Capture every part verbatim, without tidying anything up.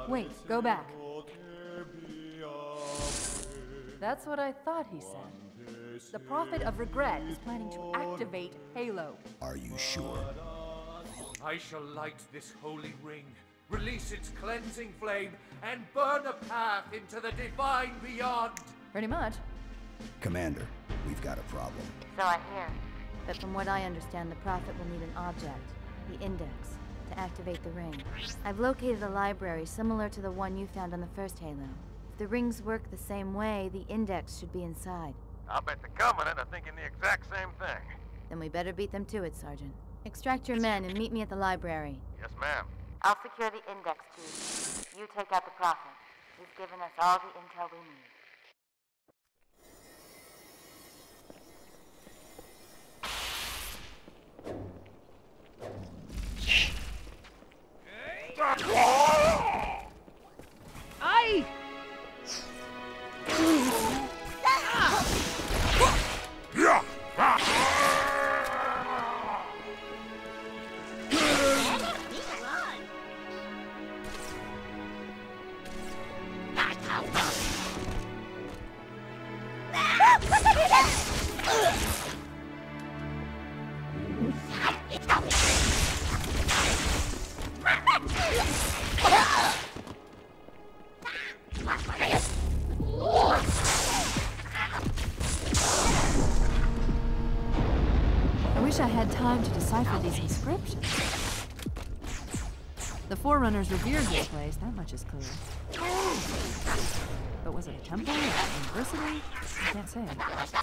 Wait, go back. That's what I thought he said. The Prophet of Regret is planning to activate Halo. Are you sure? I shall light this holy ring, release its cleansing flame, and burn a path into the divine beyond. Pretty much. Commander, we've got a problem. So I hear. But from what I understand, the Prophet will need an object, the Index, to activate the ring. I've located a library similar to the one you found on the first Halo. If the rings work the same way, the Index should be inside. I'll bet the Covenant are thinking the exact same thing. Then we better beat them to it, Sergeant. Extract your men and meet me at the library. Yes, ma'am. I'll secure the Index, Chief. You take out the Prophet. He's given us all the intel we need. Ai! I wish I had time to decipher these inscriptions. The Forerunners revered this place, that much is clear. But was it a temple or a university? I can't say.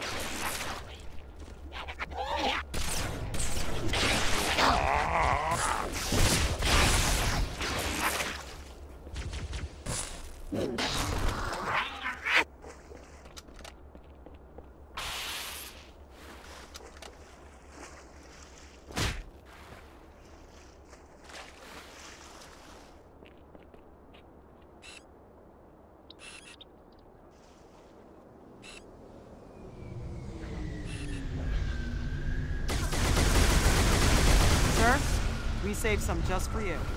Sir, we saved some just for you.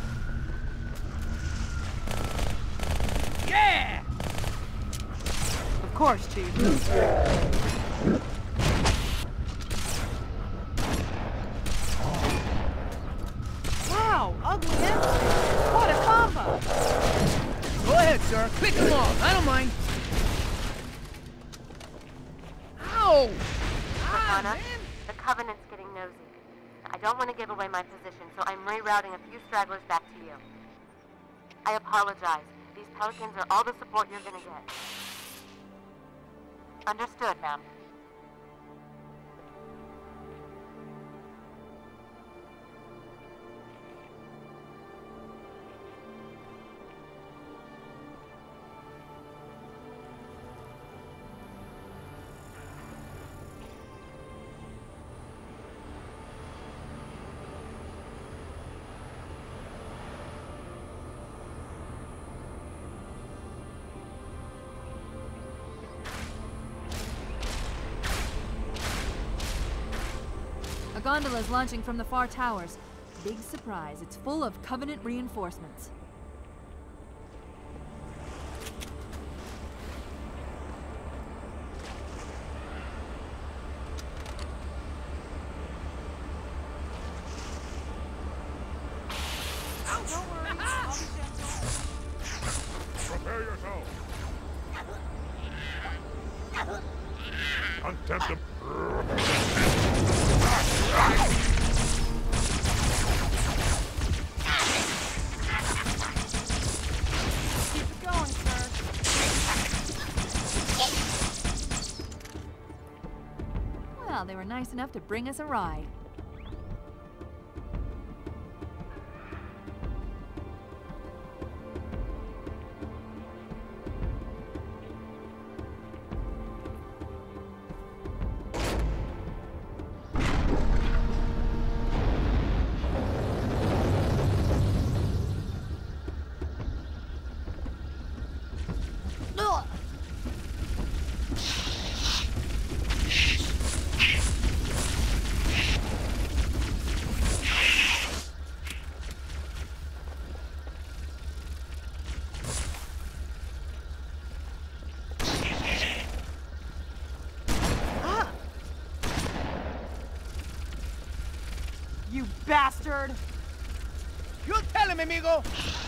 Yeah! Of course, Chief. Wow, ugly hipster! What a combo! Go ahead, sir. Pick them all. I don't mind. Ow! Ah, Cortana, man. the Covenant's getting nosy. I don't want to give away my position, so I'm rerouting a few stragglers back to you. I apologize. These Pelicans are all the support you're gonna get. Understood, ma'am. A gondola is launching from the far towers. Big surprise, it's full of Covenant reinforcements. Prepare yourself. Contempt them. Keep it going, sir. Well, they were nice enough to bring us a ride. bastard! You tell him, amigo!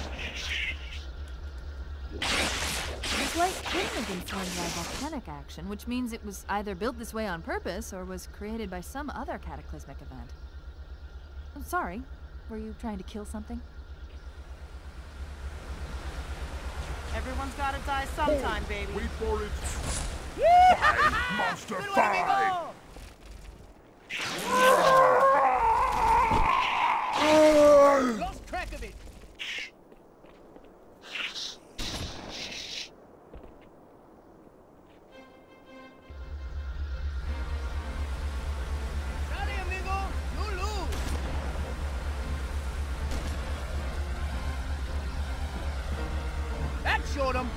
This light couldn't have been formed by volcanic action, which means it was either built this way on purpose or was created by some other cataclysmic event. I'm sorry. Were you trying to kill something? Everyone's gotta die sometime, baby. Wait for it. Monster Good one, five! amigo! Lost track of it. Sorry, amigo. You lose. That showed him.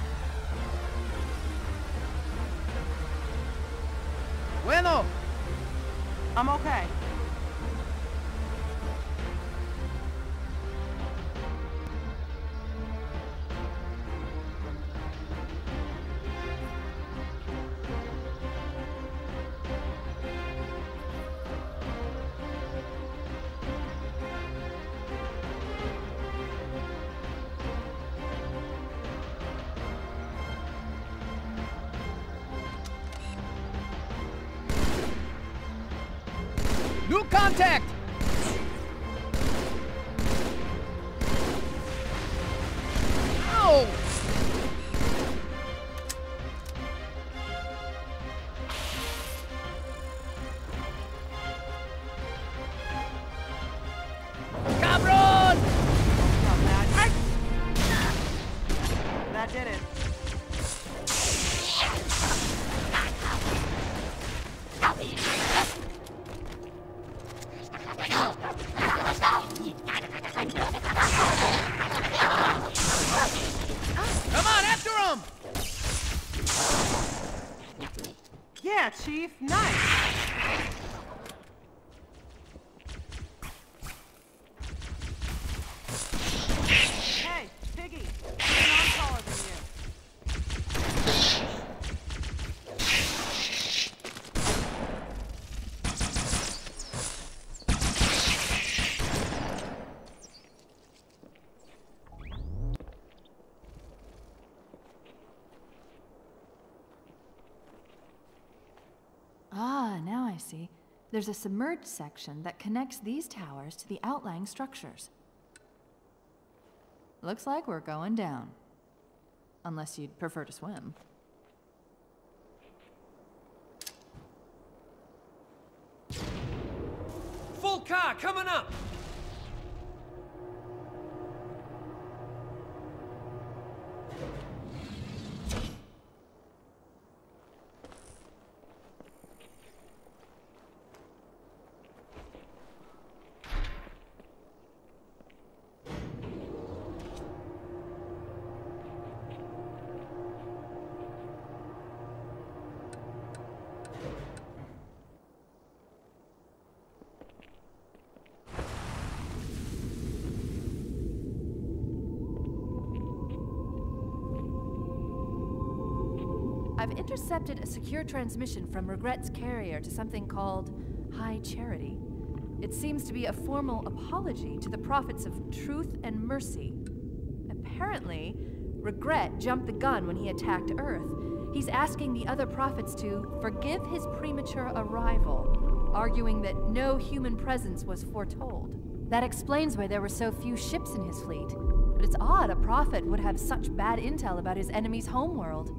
Bueno. I'm okay. New contact! Ow! Cabron! Not bad. That did it. Come on, after him! Yeah, Chief. Nice. Hey, Piggy. I'm taller than you. Ah, now I see. There's a submerged section that connects these towers to the outlying structures. Looks like we're going down. Unless you'd prefer to swim. Full car coming up! I've intercepted a secure transmission from Regret's carrier to something called High Charity. It seems to be a formal apology to the prophets of truth and mercy. Apparently, Regret jumped the gun when he attacked Earth. He's asking the other prophets to forgive his premature arrival, arguing that no human presence was foretold. That explains why there were so few ships in his fleet. But it's odd a prophet would have such bad intel about his enemy's homeworld.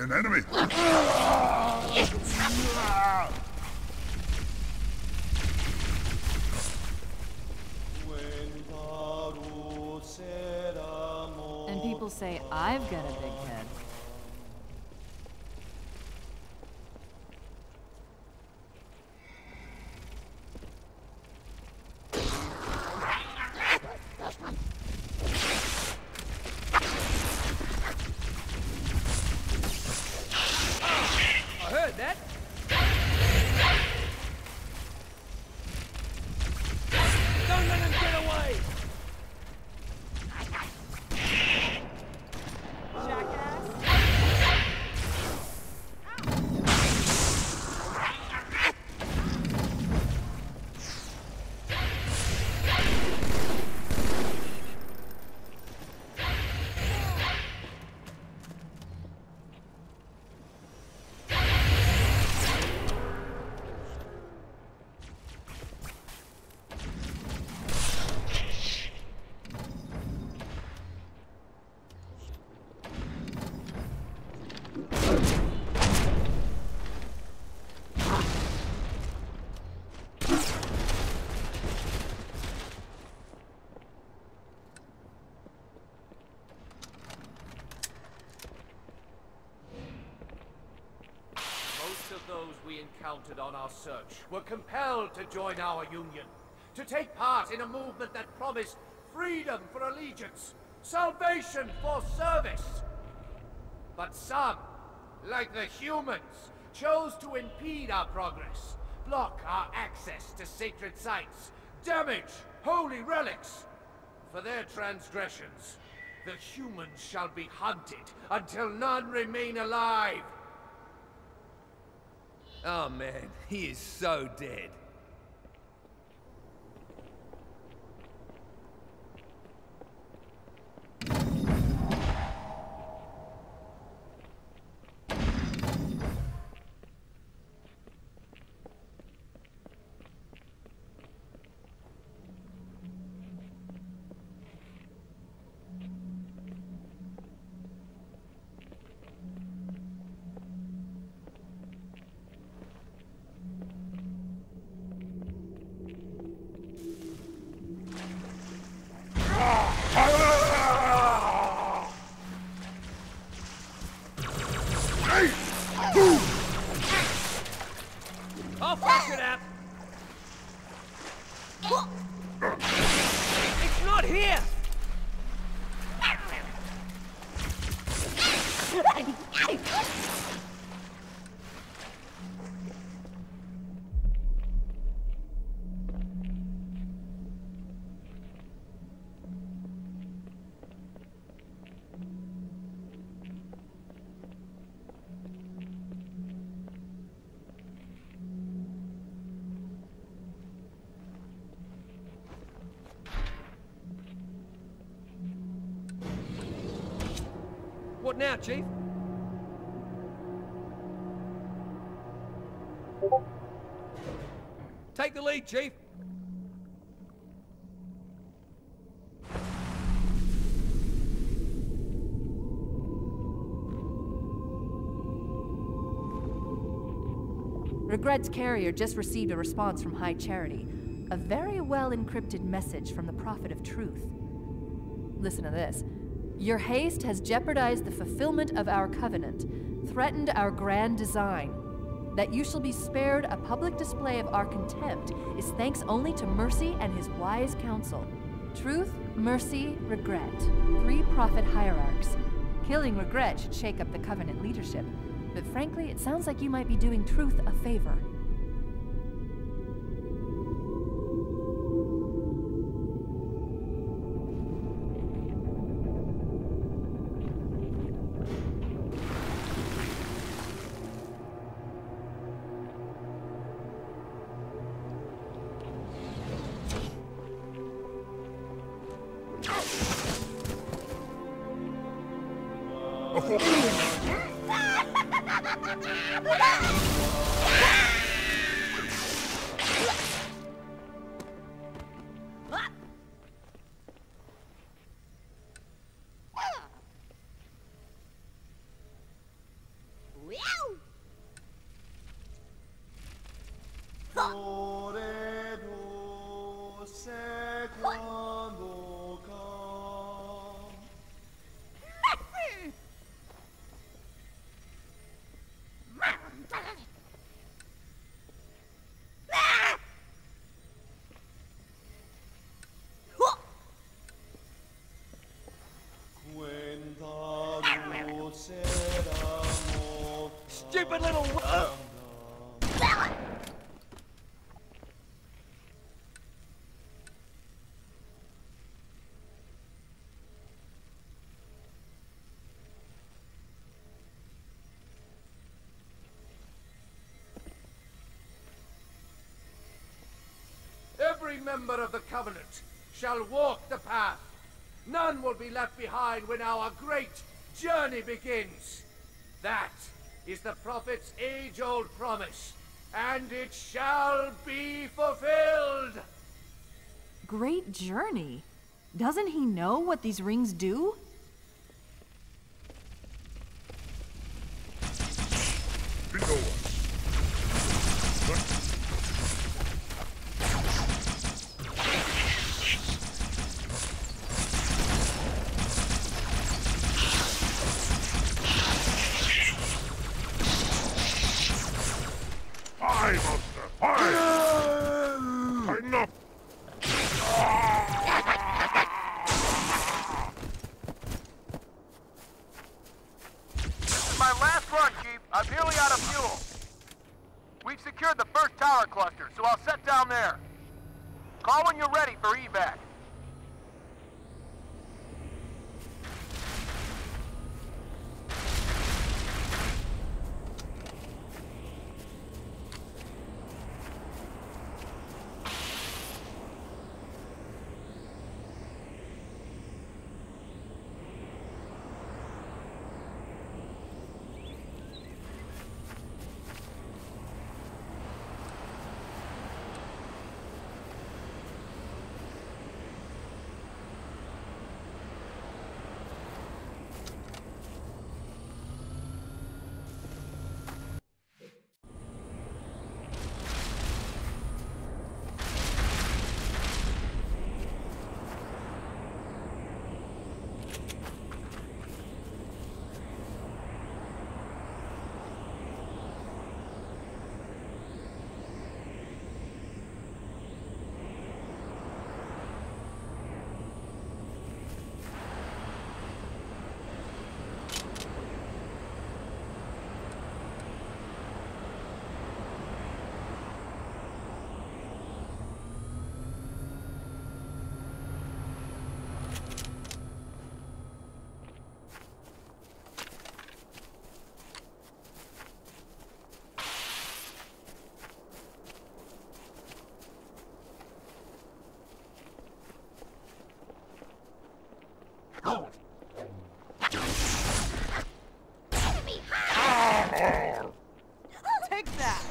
An enemy! And people say I've got a big head. I heard that. Don't let him get away! Most of those we encountered on our search were compelled to join our union, to take part in a movement that promised freedom for allegiance, salvation for service. But some, like the humans, chose to impede our progress, block our access to sacred sites, damage holy relics. For their transgressions, the humans shall be hunted until none remain alive. Oh man, he is so dead. I'll fix it up. It's not here. What now, Chief? Take the lead, Chief. Regret's carrier just received a response from High Charity. A very well-encrypted message from the Prophet of Truth. Listen to this. Your haste has jeopardized the fulfillment of our covenant, threatened our grand design. That you shall be spared a public display of our contempt is thanks only to Mercy and his wise counsel. Truth, Mercy, Regret. Three prophet hierarchs. Killing Regret should shake up the covenant leadership. But frankly, it sounds like you might be doing Truth a favor. member of the Covenant shall walk the path. None will be left behind when our great journey begins. That is the Prophet's age-old promise, and it shall be fulfilled! Great journey? Doesn't he know what these rings do? Bingo. Hi, monster! Hi! Tighten up! This is my last run, Chief. I'm nearly out of fuel. We've secured the first tower cluster, so I'll set down there. Call when you're ready for evac. Take that!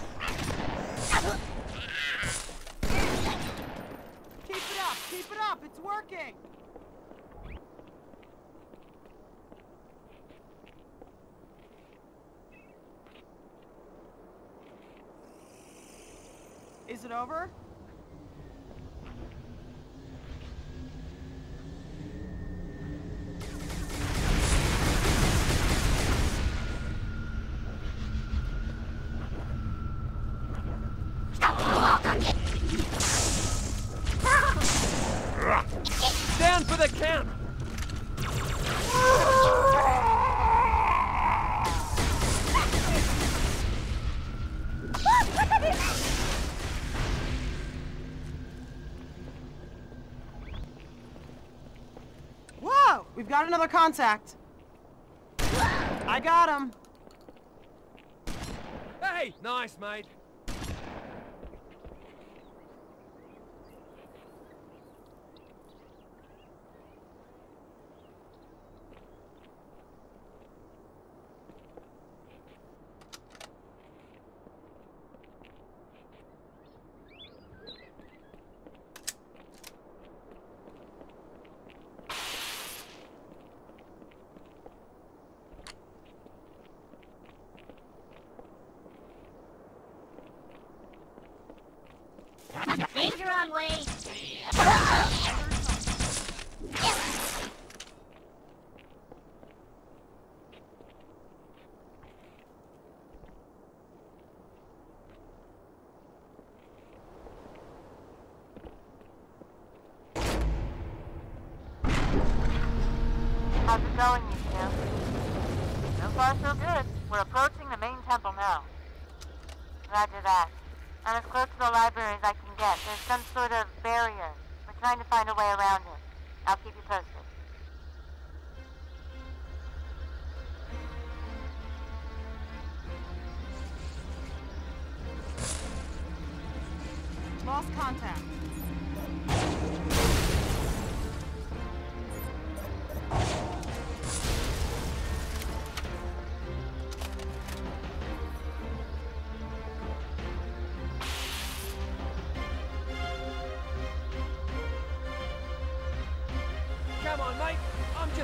Keep it up! Keep it up! It's working! Is it over? Stand for the camp! Whoa! We've got another contact. I got him. Hey! Nice, mate. Danger on way! How's it going, you two? So far, so good. We're approaching the main temple now. Roger that. I'm as close to the library as I can get. There's some sort of barrier. We're trying to find a way around it. I'll keep you posted. Lost contact.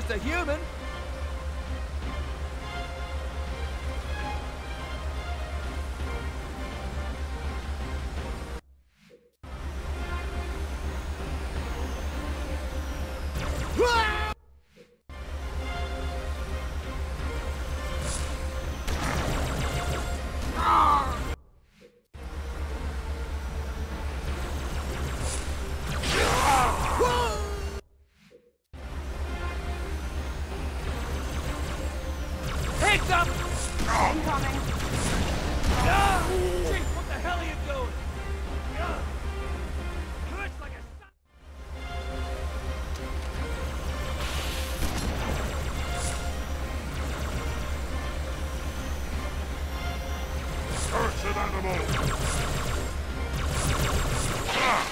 just a human. Incoming! Ah! Chief, what the hell are you doing? Ah! Hurts like a son- Cursed animal! Ah!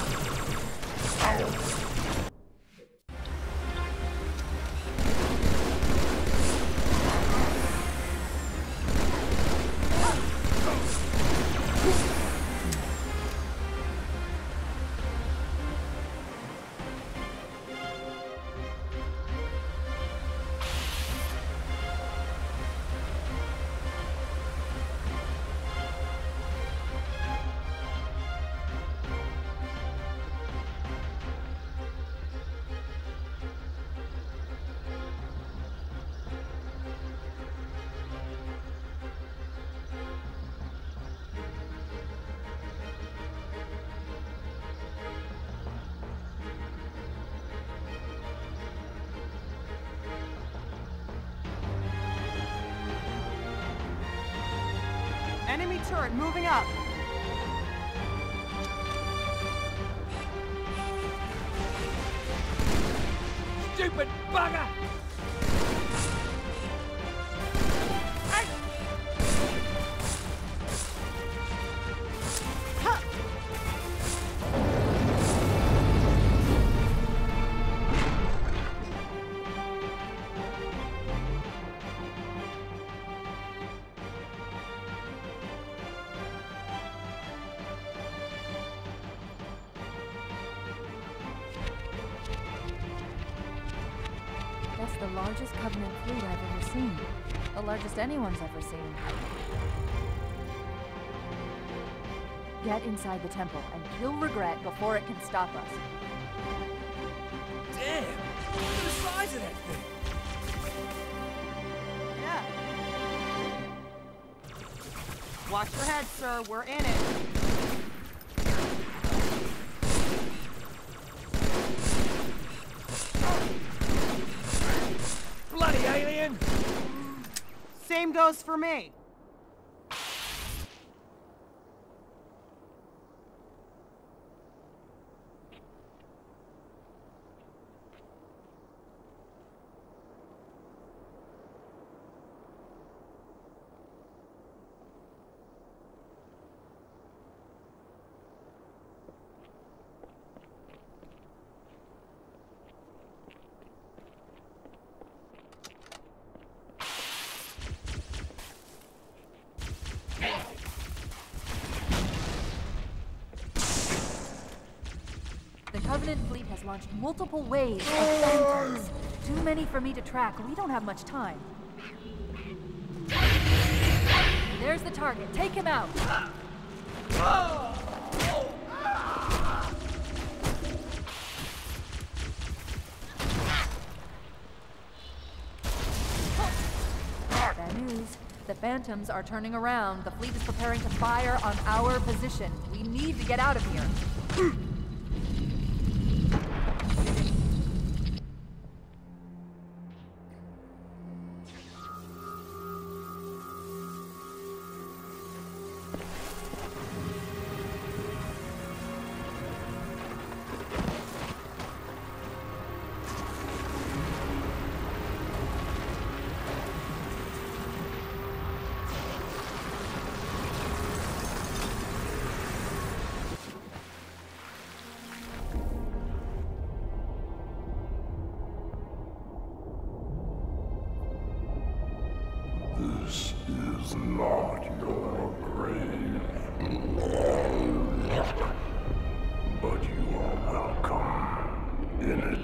Ow! Enemy turret moving up. Stupid bugger! That's the largest Covenant fleet I've ever seen. The largest anyone's ever seen. Get inside the temple and kill Regret before it can stop us. Damn! Look at the size of that thing! Yeah. Watch your head, sir. We're in it. Bloody alien! Same goes for me. The Covenant fleet has launched multiple waves of phantoms. Too many for me to track. We don't have much time. There's the target. Take him out. Bad news. The Phantoms are turning around. The fleet is preparing to fire on our position. We need to get out of here. This is not your grave. But you are welcome in it.